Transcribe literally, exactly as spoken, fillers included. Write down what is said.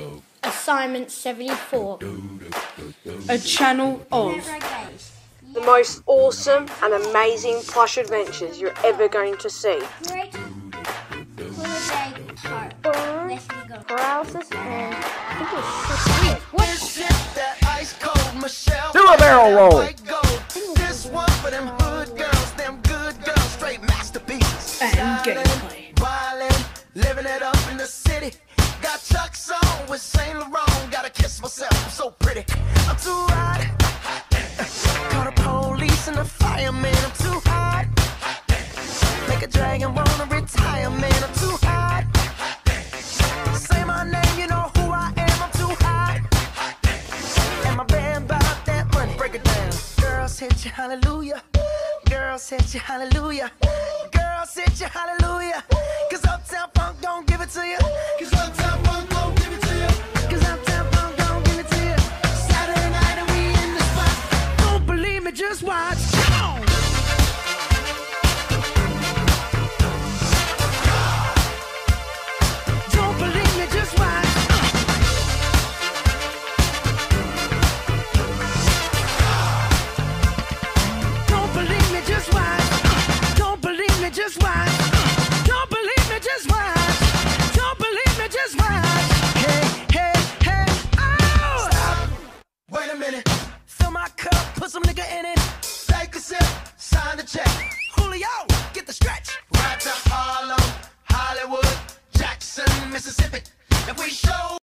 Assignment seventy-four. A channel of The most awesome and amazing plush adventures you're ever going to see. Great holiday park. Let's go. Paralysis and Do a barrel roll. This one for them hood girls, them good girls, straight masterpieces. and gameplay. Wildin', living it up in the city. Got Chuck's on with Saint Laurent. Gotta kiss myself, I'm so pretty. I'm too hot. Call the police and the fireman. I'm too hot. Make a dragon wanna retire, man. I'm too hot. Say my name, you know who I am. I'm too hot. And my band bought that money. Break it down. Girls hit you, hallelujah. Girls hit you, hallelujah. Girls hit you, hallelujah. Cause Uptown Funk don't give it to you. Cause Uptown Funk don't give it to you. Cause Uptown Funk don't give it to you. Saturday night and we in the spot. Don't believe me, just watch. Come on. Don't believe me, just watch. Don't believe me, just watch. Don't believe me, just watch. Don't believe me, just watch. Don't believe me, just watch. Hey, hey, hey, oh! Stop. Wait a minute. Fill my cup, put some nigga in it. Take a sip, sign the check. Julio, get the stretch. Right to Harlem, Hollywood, Jackson, Mississippi. If we show